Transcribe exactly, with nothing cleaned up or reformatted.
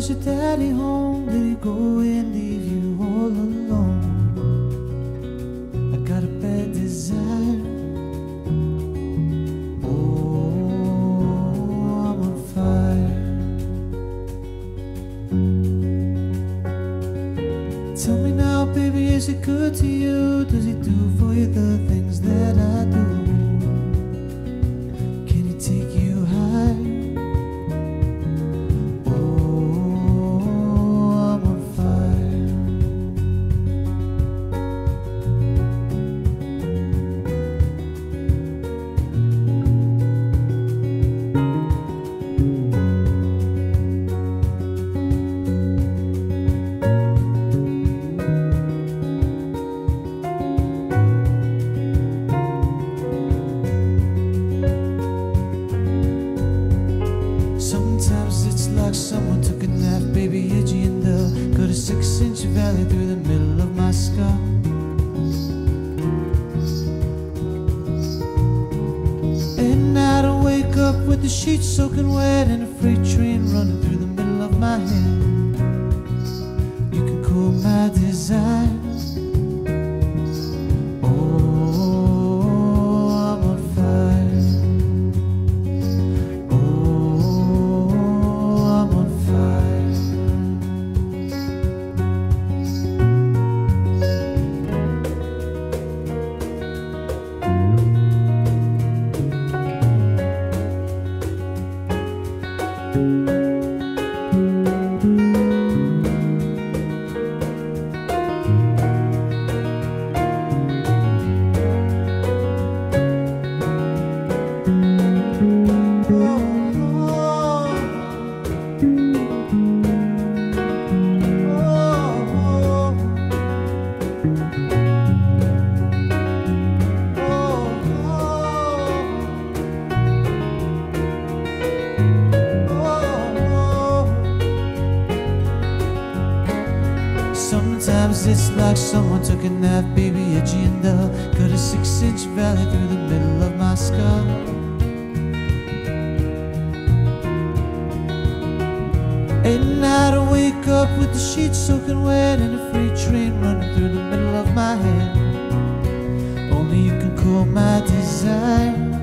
was your daddy home? Did he go and leave you all alone? I got a bad desire. Oh, I'm on fire. Tell me now, baby, is he good to you? Does he do for you the things that I do? Can he take you high? Someone took a nap, baby, edgy and dull. Got a six-inch valley through the middle of my skull. At night I wake up with the sheets soaking wet and a freight train running through the middle of my head. You can cool my desires. Sometimes it's like someone took a nap, baby, edgy and dull. Got a six-inch valley through the middle of my skull. At night I wake up with the sheets soaking wet and a freight train running through the middle of my head. Only you can cool my desire.